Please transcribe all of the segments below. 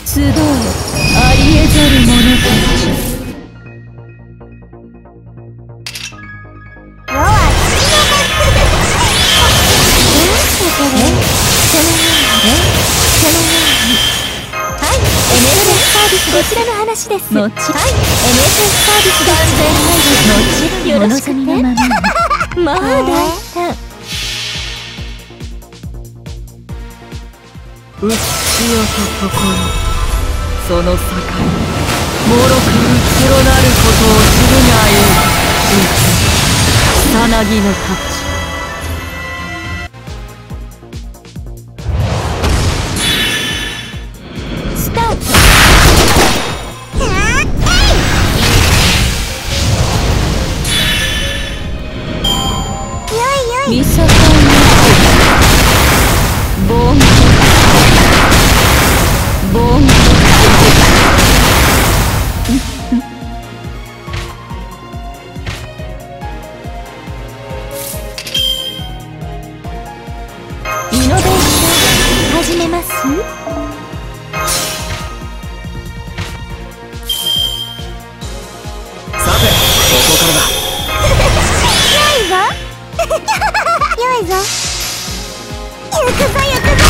集うありえざる者たち。 世ははい、NSS サービスこちらの話です。 もちろん、はい、 NSS サービスです。 もちろんお望みのままに。 まあ大胆。 うつしよと心、その境もろくうつろなることを知るがよい。草薙の太刀。 スタート。 見境なくボンボンイノベーション始めます。 さて、ここからだ。 良いぞ良いぞ。行くぞ行くぞ。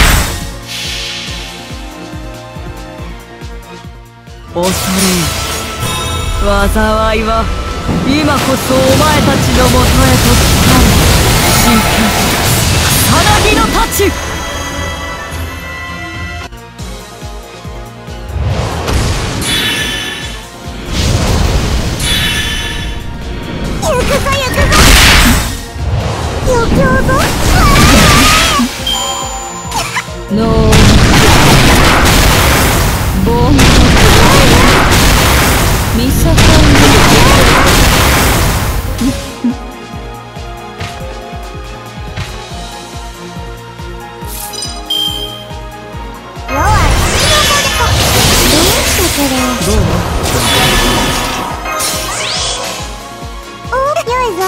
恐れ入災いは今こそお前たちのもとへと来たる。真剣草薙の太刀。 行くぞ行くぞ。余興ぞ。 ノーボン見境な世はどうしたこれ。 どうもお、良いぞ。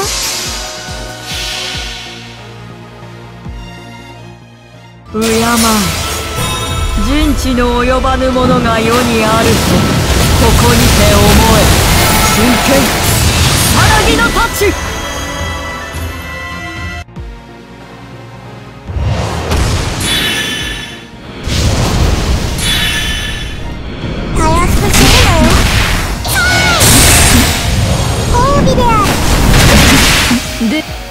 敬う人知の及ばぬものが世にあるとここにて思え。真剣草薙の太刀。 たやすくするなよ。褒美である。 で